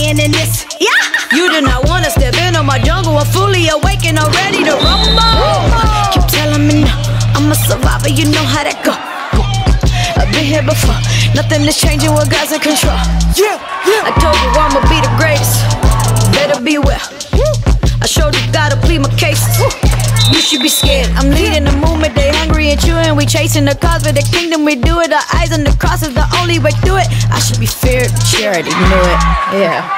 staying in this. Yeah. You do not wanna step into my jungle. I'm fully awake and I'm ready to rumble. Keep telling me no, I'm a survivor, you know how that go. I've been here before, nothing is changing when God's in control. Yeah, yeah. I told you I'ma be the greatest, better beware. I showed you gotta plead my case. You should be scared. I'm leading the movement, they hungry and chewing. We chasing the cause for the kingdom, we do it. Our eyes on the cross is the only way through it. I should be feared, charity, you knew it, yeah.